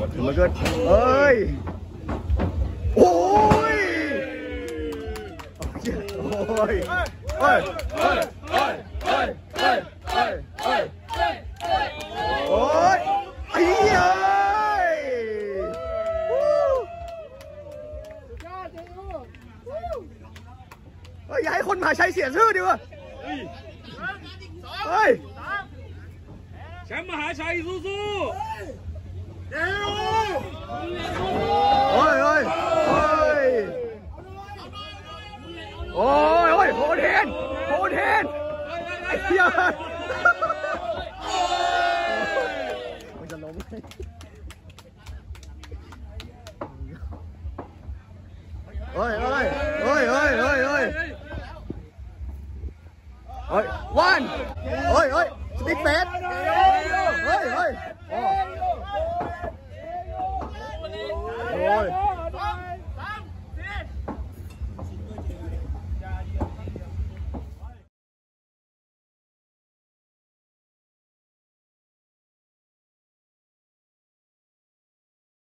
ถึงมาเกินเอ้ยโอ้ยโอ้ยเฮ้ยเฮ้ยเฮ้ยเฮ้ยเฮ้ยเฮ้ยเฮ้ยโอ้ยไอ้เหี้ยเฮ้ยอย่าให้คนมหาชัยเสียชื่อดิวะเฮ้ยแชมป์มหาชัยสู้ๆโอ้ยโอ้ยโอ้ยโอ้ยโอ้ยโหเทนโหเทนไอ้เหี้ยมันจะล้มเฮ้ยเฮ้ยเฮ้ยเฮ้ยเฮ้ยเฮ้ยเฮ้ยวันเฮ้ยเฮ้ยสติ๊กเฟสเฮ้ยเฮ้ย